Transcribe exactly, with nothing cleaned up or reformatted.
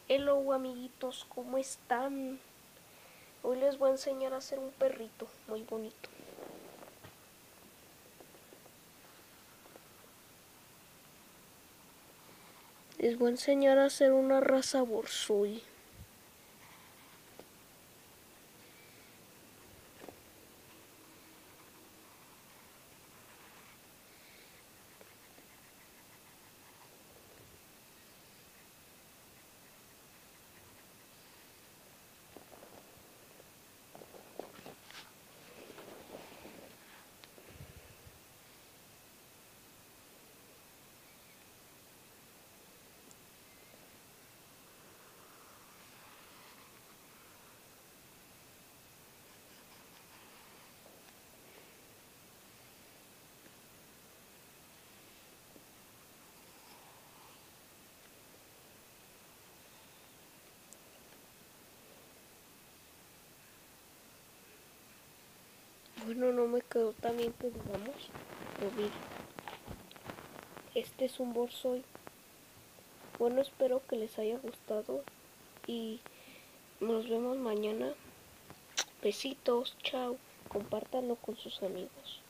Hello amiguitos, ¿cómo están? Hoy les voy a enseñar a hacer un perrito muy bonito. Les voy a enseñar a hacer una raza borzoi. Bueno, no me quedó tan bien que digamos, pero miren, este es un borzoi. Bueno, espero que les haya gustado y nos vemos mañana. Besitos, chao, compártanlo con sus amigos.